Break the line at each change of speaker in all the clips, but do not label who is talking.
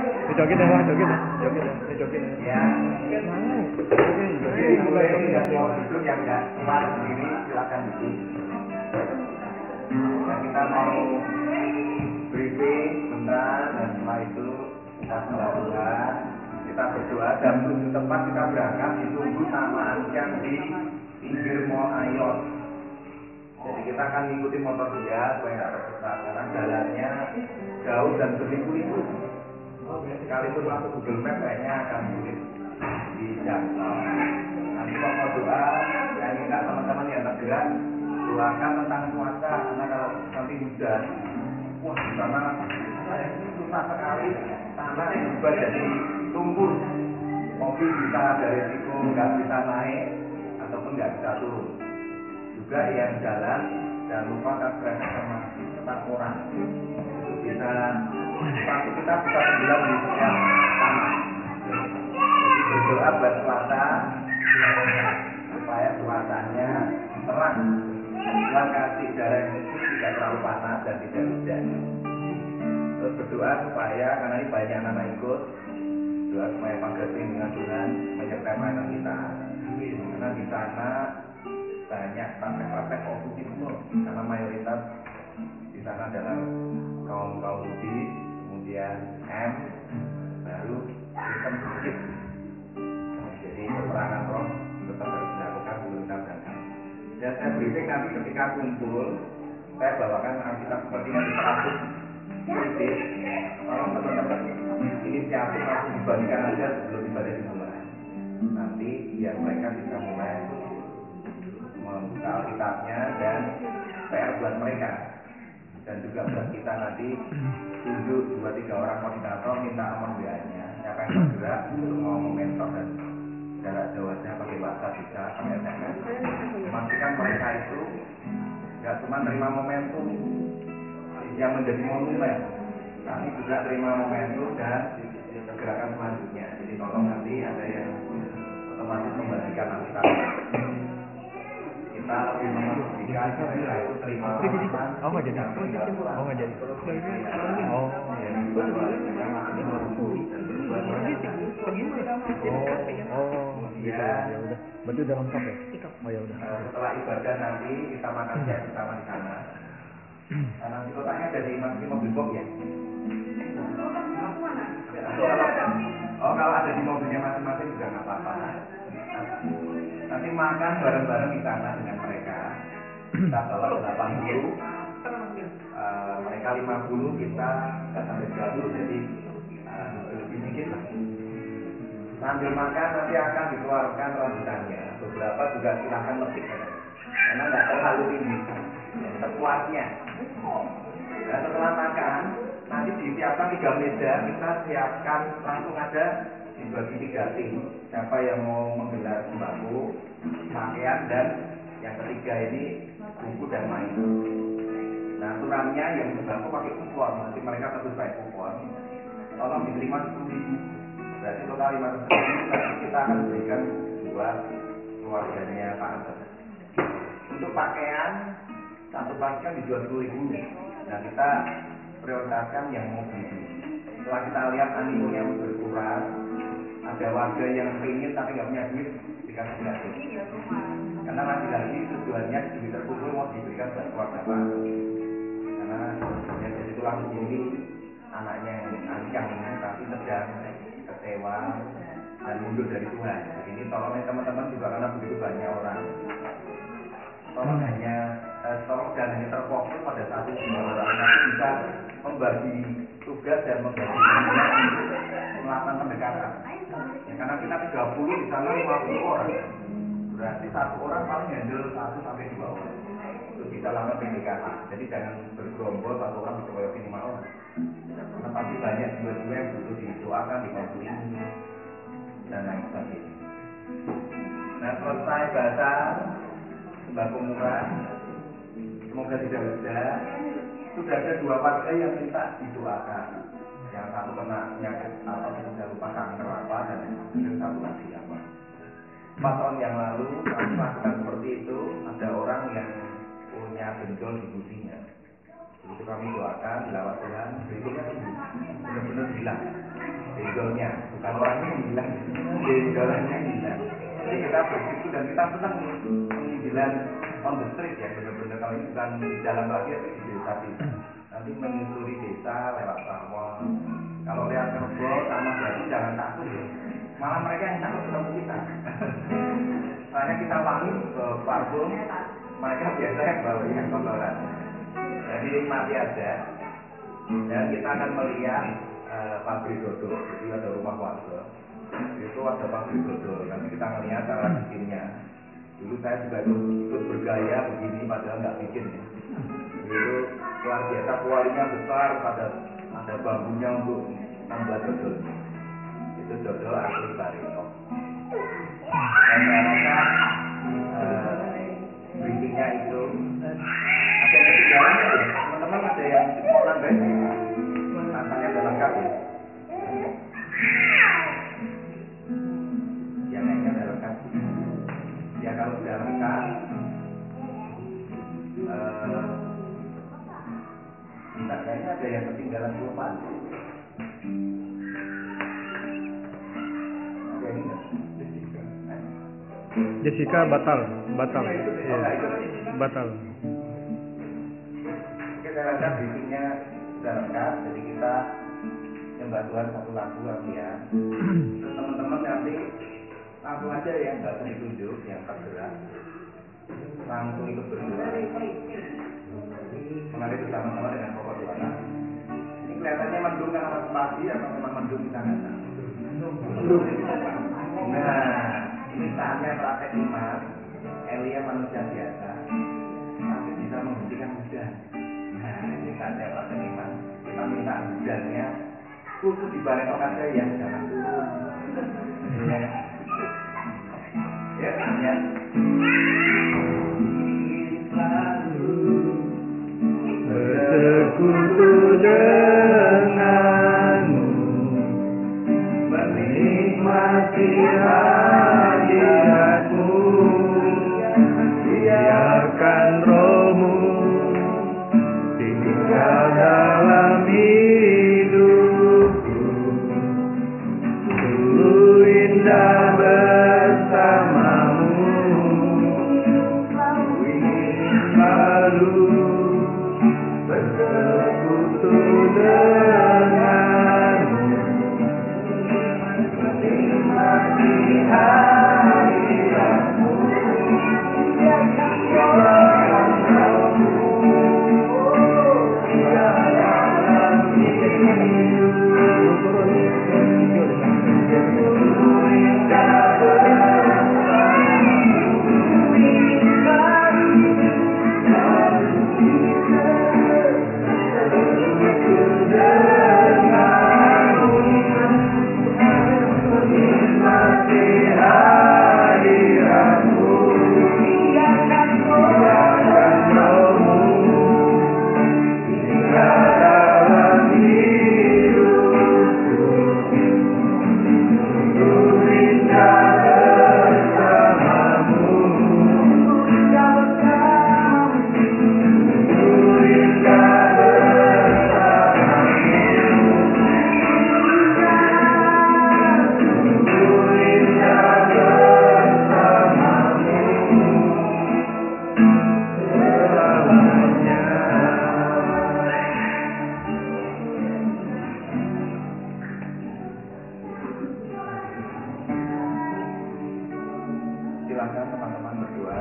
Joget deh, joget deh. Joget deh.
Ya. Joget. Mulai yang mau duduk yang enggak kuat sendiri silakan duduk. Ya, kita mau briefing sebentar dan setelah itu kita berdoa. Kita berdoa jam 7 tepat kita berangkat ditunggu sama Anjang di pinggir Mall Ayon. Jadi kita akan mengikuti motor dia supaya nggak tersesat karena jalannya jauh dan berliku-liku. Sekalipun masuk Google Maps kayaknya akan sulit dijangkau. Nanti mau doa, saya minta teman-teman yang tergerak doakan tentang cuaca karena kalau nanti hujan, wah di sana susah sekali tanah yang berubah jadi lumpur. Mobil bisa ada risiko nggak bisa naik ataupun nggak bisa turun. Juga yang jalan jangan lupa kasih sama tetap orang itu bisa sepatu kita bisa tenggelam di setiap tanah. Jadi berdoa buat cuaca supaya cuacanya terang, Tuhan kasih udara yang kecil tidak terlalu panas dan tidak hujan. Terus berdoa supaya karena ini banyak anak ikut, doa supaya pagasi dengan Tuhan menyertai pelayanan kita. Karena di sana banyak praktek-praktek okultisme karena mayoritas di sana adalah kaum Buddhis, kemudian M, baru Kristen sedikit. Jadi peperangan roh tetap harus dilakukan sebelum kita berangkat. Dan saya briefing nanti ketika kumpul, saya bawakan Alkitab seperti yang diseraput kritis. Tolong teman-teman inisiatif langsung dibagikan aja sebelum ibadah dimulai. Nanti biar mereka bisa mulai membuka Alkitabnya dan PR buat mereka. Dan juga buat kita nanti tunjuk 2-3 orang koordinator minta nomor WA-nya. Siapa yang bergerak untuk mau mentor dan jarak jauhnya pakai bahasa bisa pakai SMS. Memastikan mereka itu nggak cuma terima momentum yang menjadi monumen, tapi juga terima momentum dan gerakan selanjutnya. Jadi tolong nanti ada yang otomatis membagikan Alkitab. Kita lebih memastikan mereka itu terima momentum.
Oh nggak jadi. Oh nggak jadi. Oh. Ya udah. Berarti udah lengkap ya? Oh ya udah.
Setelah ibadah nanti kita makan siang bersama di sana. Nanti kotaknya dari mobil box ya. Kalau ada di mobilnya masing-masing juga nggak apa-apa. Nanti makan bareng-bareng di sana dengan mereka. Kita bawa 80, mereka 50, kita nggak sampai 30, jadi lebih sedikit lah. Sambil makan nanti akan dikeluarkan rambutannya. Beberapa juga silahkan metik karena nggak terlalu tinggi, sepuasnya. Dan setelah makan nanti disiapkan 3 meja, kita siapkan langsung ada dibagi 3 tim. Siapa yang mau menggelar sembako, pakaian dan yang ketiga ini buku dan main. Nah aturannya yang sembako pakai kupon, nanti mereka tentu baik kupon. Tolong diterima 10.000. Berarti total 500.000 kita akan berikan buat keluarganya Pak Anton. Untuk pakaian satu pakaian dijual 10.000. Nah kita prioritaskan yang mau beli. Setelah kita lihat animonya berkurang, ada warga yang ingin tapi nggak punya duit, dikasih gratis. Karena lagi-lagi tujuannya duit terkumpul mau diberikan buat keluarga Pak. Karena yang jadi tulang ini anaknya yang ancang tapi sedang kecewa dan mundur dari Tuhan. Jadi ini tolong teman-teman juga karena begitu banyak orang. Tolong jangan hanya terfokus pada 1-2 orang, tapi bisa membagi tugas dan membagi melakukan pendekatan. Ya, karena kita 30 di sana 50 orang, berarti 1 orang paling handle 1-2 orang. Itu bisa lakukan pendekatan. Jadi jangan bergerombol 1 orang bergerombol 5 orang. Karena pasti banyak jiwa-jiwa yang butuh didoakan, dikonsulin dan lain sebagainya. Nah selesai bahasa sembako murah, semoga tidak hujan. Sudah ada 2 warga yang minta didoakan. Yang satu kena penyakit apa sudah lupa kanker apa dan yang satu lagi apa. 4 tahun yang lalu kami melakukan seperti itu. Ada orang yang punya benjol di gusinya. Itu kami doakan, dilawat Tuhan, berikutnya benar-benar hilang. benjolnya, bukan orangnya yang hilang, benjolannya yang hilang. Jadi kita bersyukur dan kita senang penginjilan on the street ya, benar-benar kalau ini bukan di jalan lagi tapi di desa-desa. Nanti menyusuri desa lewat sawah. Kalau lihat kerbau sama jadi jangan takut ya. Malah mereka yang takut ketemu kita. Soalnya kita wangi parfum, mereka biasa yang bawa yang kotoran. Jadi nikmati aja. Dan kita akan melihat pabrik dodol. Jadi ada rumah warga. Itu ada pabrik dodol. Nanti kita melihat cara bikinnya. Dulu saya juga ikut bergaya begini, padahal nggak bikin ya. Itu luar biasa, kualinya besar, ada bambunya untuk membuat dodol. Itu dodol asli Barito. Dan mereka bikinnya itu ada ketinggalannya ya, teman-teman ada yang orang guys, rasanya udah lengkap ya. Ya kayaknya udah lengkap. Ya kalau sudah lengkap, kayaknya ada yang ketinggalan lupa. Ada ini nggak?
Jessica batal.
Ya,
Batal.
Oke, saya rasa briefingnya sudah lengkap, jadi kita nyembah Tuhan satu lagu ya. Terus teman-teman nanti langsung aja ya, nggak usah ditunjuk, yang tergerak langsung ikut berdoa. Mari bersama-sama dengan pokok doa. Ini kelihatannya mendung karena masih pagi atau memang mendung di sana? Mendung. Nah, ini saatnya praktek iman. Elia manusia biasa, tapi bisa menghentikan hujan. Nah, ini saatnya praktek iman. Kita minta hujannya khusus di Barito saja ya, jangan turun. Ya, ya.
Bersekutu denganmu, menikmati hadiratmu, biarkan rohmu tinggal dalam hidupku, sungguh indah bersamamu, ingin selalu bersekutu denganmu, menikmati hadiratmu, biarkan rohmu tinggal dalam hidupku, sungguh indah bersamamu, ingin selalu silakan teman-teman berdua.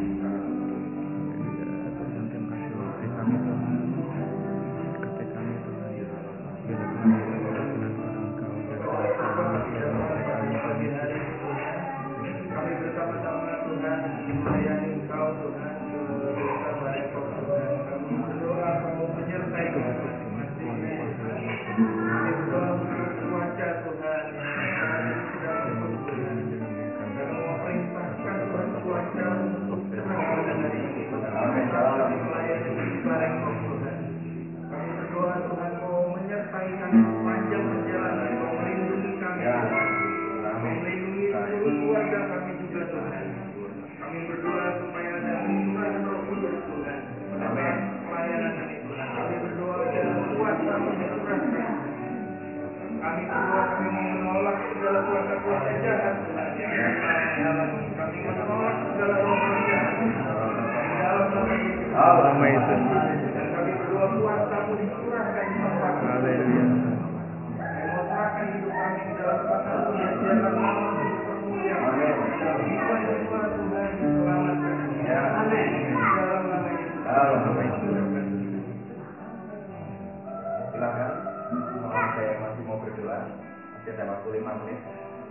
Kami bersama-sama Tuhan melayani Engkau Tuhan, desa Barito Tuhan. Kami berdoa Kamu menyertai kami masing-masing. Kami berdoa untuk cuaca Tuhan yang sedang berhujan. Kami memerintahkan Tuhan cuaca untuk cerah pada hari ini. Kami melayani di Barito Tuhan. Kami berdoa Tuhan mau menyertai kami sepanjang perjalanan, mau melindungi kami. Melindungi seluruh keluarga kami juga Tuhan. Kami berdoa supaya ada limpahan Roh Kudus Tuhan dalam pelayanan ini Tuhan. Kami berdoa ada kuasa menyerahkan. Kami berdoa kami kuasa-kuasa jahat Tuhan yang kami menolak segala roh jahat dalam nama Yesus. Dan kami berdoa kuasa-Mu dicurahkan di tempat ini. Kami mau serahkan hidup kami di dalam tangan-Mu yang biarlah nama-Mu dipermuliakan. Dalam jiwa dan jiwa Tuhan diselamatkan. Amin. Dalam nama Yesus.
Silakan. Kalau ada yang masih mau berdoa, masih ada waktu 5 menit.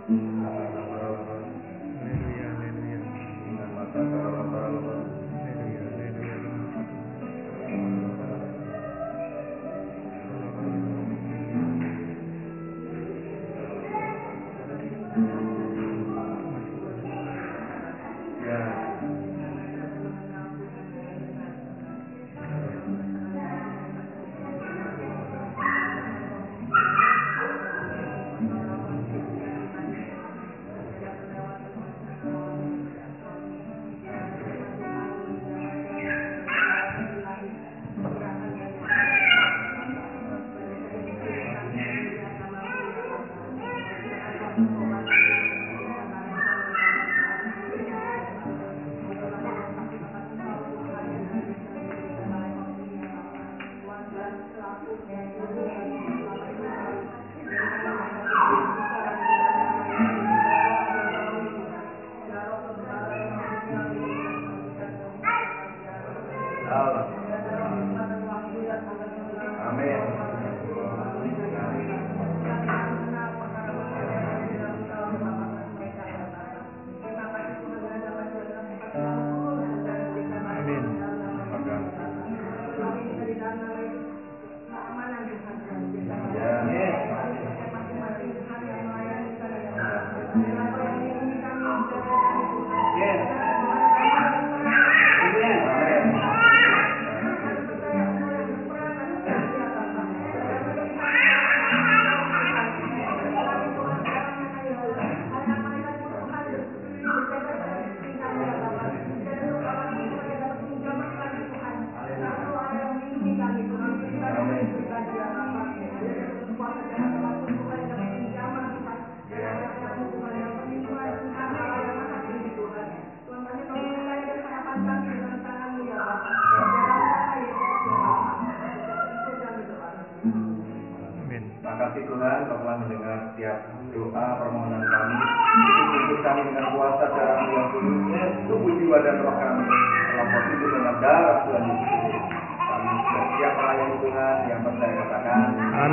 Makasih Tuhan telah mendengar setiap doa permohonan kami. Tuntut kami dengan kuasa cara yang kudus, tubuh jiwa dan roh kami telah positif dengan darah Tuhan Yesus. Kami sudah siap melayani Tuhan, yang percaya katakan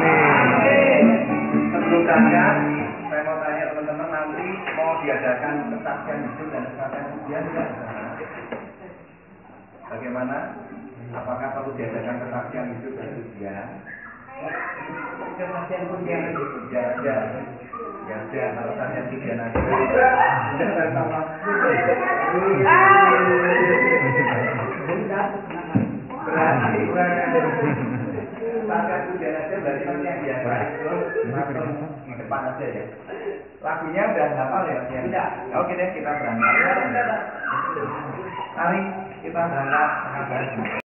amin. Sebelum berangkat, saya mau tanya teman-teman, nanti mau diadakan kesaksian hidup dan kesaksian ujian enggak? Bagaimana? Apakah perlu diadakan kesaksian hidup dan ujian? Kesaksian ujian itu ya kalau saksian ujian aja. Jangan sama. Berarti saksian ujian aja berarti yang biasa itu langsung di depan aja ya. Lagunya udah hafal ya? Tidak. Oke deh, kita berangkat. Mari kita berangkat.